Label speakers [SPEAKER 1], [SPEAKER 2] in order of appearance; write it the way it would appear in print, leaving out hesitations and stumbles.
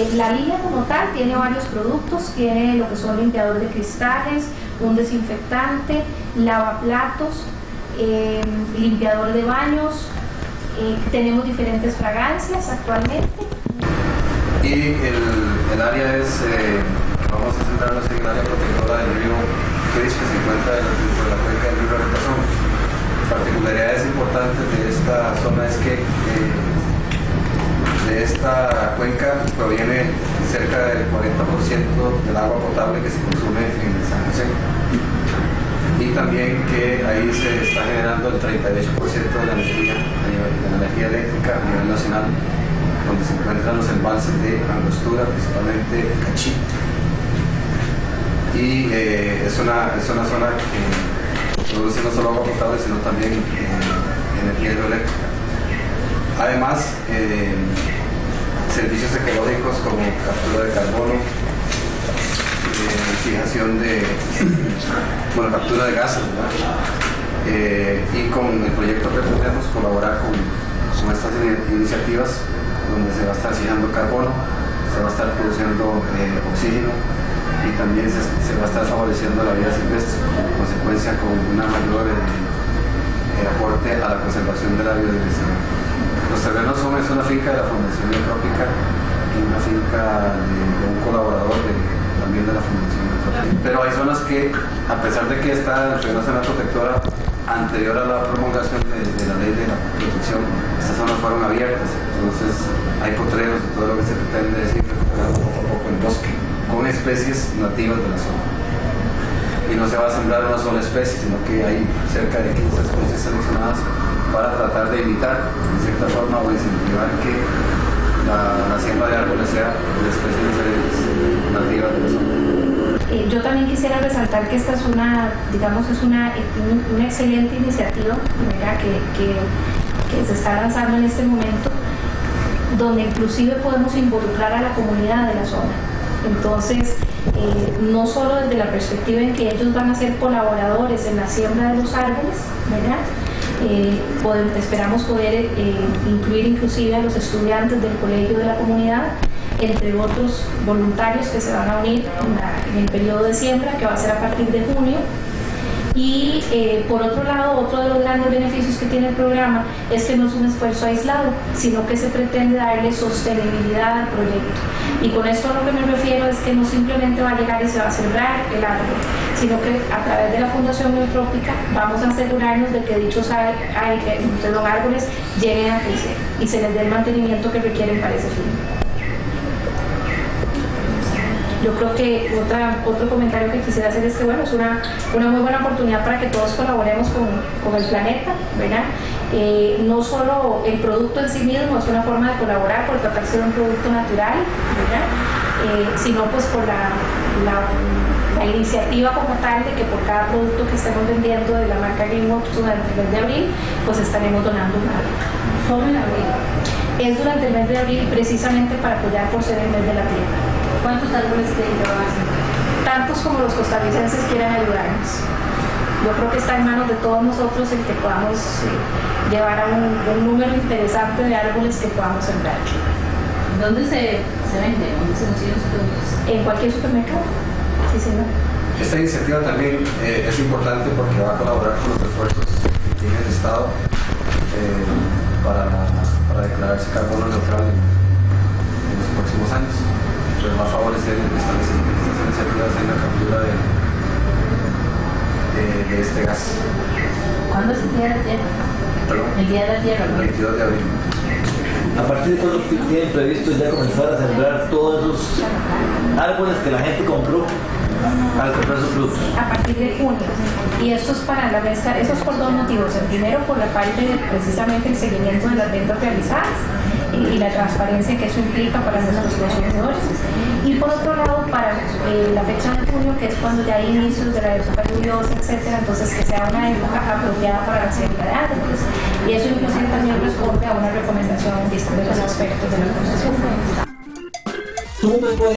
[SPEAKER 1] La línea como tal tiene varios productos, tiene lo que son limpiadores de cristales, un desinfectante, lavaplatos, limpiador de baños, tenemos diferentes fragancias actualmente.
[SPEAKER 2] Y el área es, vamos a centrarnos en el área protectora del río Cris, que se encuentra dentro de la cuenca del río Artesón. Particularidades importantes de esta zona es que de esta cuenca proviene cerca del 40% del agua potable que se consume en San José. Y también que ahí se está generando el 38% de la energía eléctrica a nivel nacional, donde se encuentran los embalses de Angostura, principalmente el Cachí. Y es una zona que produce no solo agua potable, sino también energía hidroeléctrica. Además, servicios ecológicos como captura de carbono, fijación de, captura de gases, y con el proyecto pretendemos colaborar con estas iniciativas donde se va a estar fijando carbono, se va a estar produciendo oxígeno y también se va a estar favoreciendo la vida silvestre, en consecuencia con una mayor aporte a la conservación de la biodiversidad. Los terrenos es una finca de la Fundación Eutrópica y una finca de un colaborador también de la Fundación Eutrópica. Pero hay zonas que, a pesar de que está dentro de una zona protectora anterior a la promulgación de la ley de la protección, estas zonas fueron abiertas, entonces hay potreros y todo lo que se pretende decir recuperar poco a poco el bosque con especies nativas de la zona. Y no se va a sembrar una sola especie, sino que hay cerca de 15 especies seleccionadas para tratar de evitar, en cierta forma, o incentivar que la siembra de árboles sea de especies diferentes, nativas de la zona.
[SPEAKER 1] Yo también quisiera resaltar que esta es una excelente iniciativa, ¿verdad? que se está lanzando en este momento, donde inclusive podemos involucrar a la comunidad de la zona. Entonces, no solo desde la perspectiva en que ellos van a ser colaboradores en la siembra de los árboles, ¿verdad? Esperamos poder incluir inclusive a los estudiantes del colegio de la comunidad, entre otros voluntarios que se van a unir en el periodo de siembra, que va a ser a partir de junio. Y por otro lado, otro de los grandes beneficios que tiene el programa es que no es un esfuerzo aislado, sino que se pretende darle sostenibilidad al proyecto. Y con esto a lo que me refiero es que no simplemente va a llegar y se va a sembrar el árbol, sino que a través de la Fundación Eutrópica vamos a asegurarnos de que dichos árboles lleguen a crecer y se les dé el mantenimiento que requieren para ese fin. Yo creo que otro comentario que quisiera hacer es que es una muy buena oportunidad para que todos colaboremos con el planeta, ¿verdad? No solo el producto en sí mismo es una forma de colaborar por tratarse de un producto natural, ¿verdad? Sino pues por la iniciativa como tal de que por cada producto que estemos vendiendo de la marca Greenworks durante el mes de abril, pues estaremos donando un árbol. ¿Solo en abril? Es durante el mes de abril precisamente para apoyar por ser el mes de la tierra.
[SPEAKER 3] ¿Cuántos árboles te llevan?
[SPEAKER 1] Tantos como los costarricenses quieran ayudarnos. Yo creo que está en manos de todos nosotros el que podamos llevar a un número interesante de árboles que podamos sembrar.
[SPEAKER 3] ¿Dónde se vende? ¿Dónde se consiguen los productos?
[SPEAKER 1] En cualquier supermercado. Sí, señor.
[SPEAKER 2] Esta iniciativa también es importante porque va a colaborar con los esfuerzos que tiene el Estado para declararse carbono neutral en los próximos años. Entonces va a favorecer estas iniciativas en la captura de este gas.
[SPEAKER 3] ¿Cuándo es el Día de la Tierra?
[SPEAKER 2] ¿Perdón?
[SPEAKER 3] El Día de la Tierra,
[SPEAKER 2] El 22 de abril.
[SPEAKER 4] ¿A partir de cuándo tienen previsto ya comenzar a sembrar todos esos árboles que la gente compró al comprar sus frutos?
[SPEAKER 1] A partir de junio. Y esto es para la mezcla, eso es por dos motivos. El primero, por la parte de precisamente el seguimiento de las ventas realizadas y la transparencia que eso implica para nuestros consumidores. Y por otro lado, para la fecha de junio, que es cuando ya hay inicios de la época lluviosa, etcétera, entonces que sea una época apropiada para la siembra de árboles. Y eso inclusive también responde a una recomendación de los aspectos de la concesión.